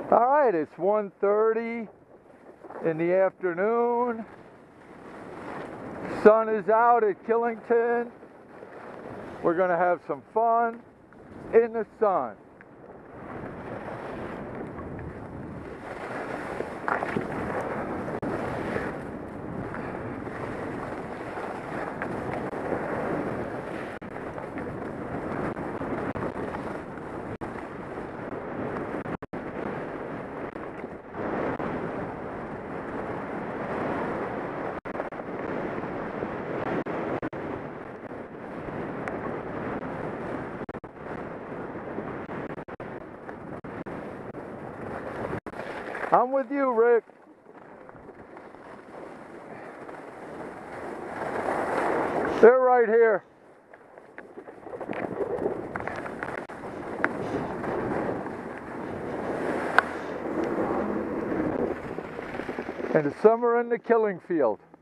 All right, it's 1:30 in the afternoon. Sun is out at Killington. We're going to have some fun in the sun. I'm with you, Rick. They're right here. And some are in the killing field.